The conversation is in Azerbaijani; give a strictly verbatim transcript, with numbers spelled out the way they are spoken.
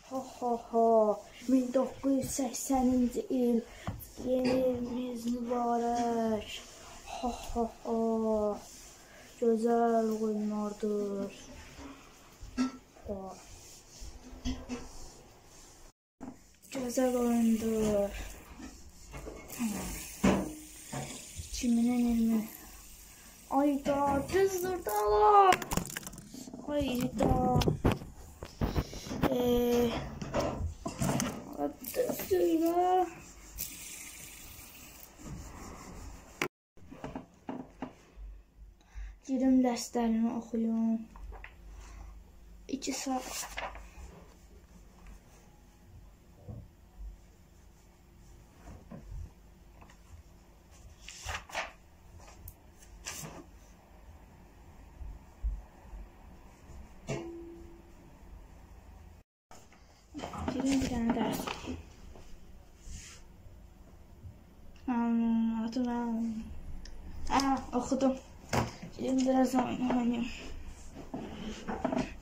Ha ha ha. min doqquz yüz səksəninci il. Yeni ilimiz mübarək. Ha ha ha. Gözəl oyunlardır. Ha. Gözəl oyundur. iki min iyirmi. Ayda düzdür dağlar. Ayda. Eee. Düzdür ya. Girim dərslərimi oxuyum. İki saat. Girim bir dənə dərs. Hatırlam. Aa, oxudum. Girim biraz oynayayım.